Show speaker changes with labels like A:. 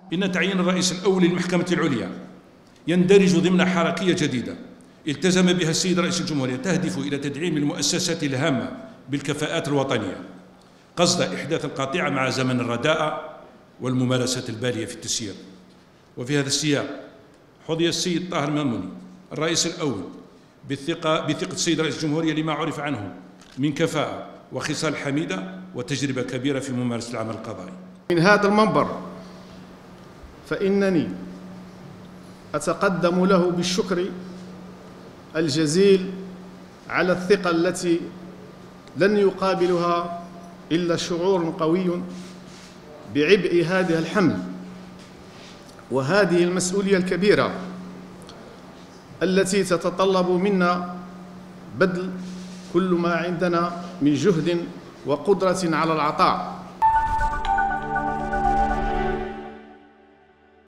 A: إن تعيين الرئيس الأول للمحكمة العليا يندرج ضمن حركية جديدة التزم بها السيد رئيس الجمهورية تهدف إلى تدعيم المؤسسات الهامة بالكفاءات الوطنية قصد إحداث القاطعة مع زمن الرداءة والممارسات البالية في التسيير. وفي هذا السياق حظي السيد طاهر ماموني الرئيس الأول بثقة السيد رئيس الجمهورية لما عرف عنه من كفاءة وخصال حميدة وتجربة كبيرة في ممارسة العمل القضائي.
B: من هذا المنبر فإنني أتقدم له بالشكر الجزيل على الثقة التي لن يقابلها إلا شعور قوي بعبء هذه الحمل وهذه المسؤولية الكبيرة التي تتطلب منا بذل كل ما عندنا من جهد وقدرة على العطاء